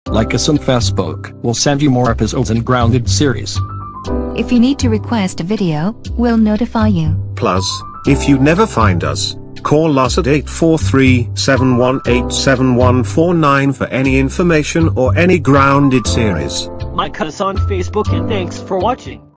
Like us on Facebook, we'll send you more episodes and Grounded series. If you need to request a video, we'll notify you. Plus, if you never find us, call us at 843-718-7149 for any information or any Grounded series. Like us on Facebook and thanks for watching.